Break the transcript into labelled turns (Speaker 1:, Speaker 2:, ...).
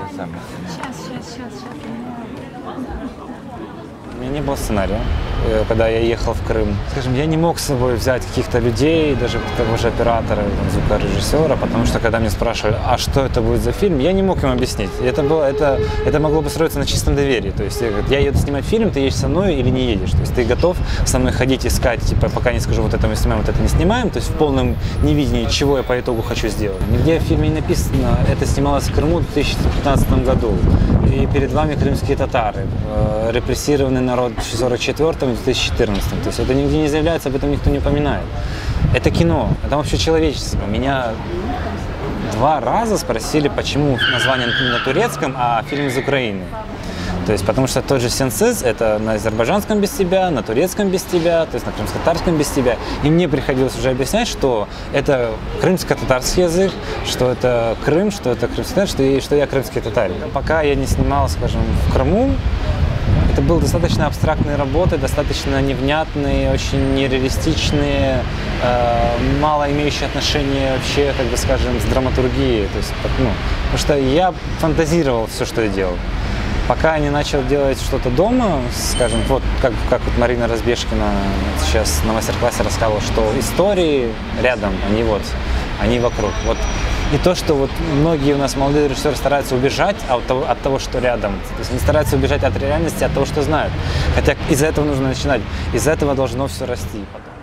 Speaker 1: самое.
Speaker 2: Сейчас.
Speaker 3: У меня не было сценария, когда я ехал в Крым. Скажем, я не мог с собой взять каких-то людей, даже того же оператора, там, звукорежиссера, потому что когда меня спрашивали, а что это будет за фильм, я не мог им объяснить. Это могло бы строиться на чистом доверии. То есть я еду снимать фильм, ты едешь со мной или не едешь. То есть ты готов со мной ходить, искать, типа, пока не скажу, вот это мы снимаем, вот это не снимаем. То есть в полном невидении, чего я по итогу хочу сделать. Нигде в фильме не написано, это снималось в Крыму в 2015 году. И перед вами крымские татары, репрессированный народ в 1944 и 2014. То есть это нигде не заявляется, об этом никто не упоминает. Это кино, это вообще человечество. Меня 2 раза спросили, почему название на турецком, а фильм из Украины. То есть, потому что тот же «Сенсиз» — это на азербайджанском без тебя, на турецком без тебя, то есть на крымско-татарском без тебя. И мне приходилось уже объяснять, что это крымско-татарский язык, что это Крым, что это крымский, что я крымский татарин. Пока я не снимал, скажем, в Крыму, это были достаточно абстрактные работы, достаточно невнятные, очень нереалистичные, мало имеющие отношение вообще, как бы скажем, с драматургией. То есть, потому что я фантазировал все, что я делал. Пока я не начал делать что-то дома, скажем, вот как вот Марина Разбежкина сейчас на мастер-классе рассказывала, что истории рядом, они вокруг. Вот. И то, что вот многие у нас молодые режиссеры стараются убежать от того, что рядом. То есть они стараются убежать от реальности, от того, что знают. Хотя из-за этого нужно начинать, из-за этого должно все расти потом.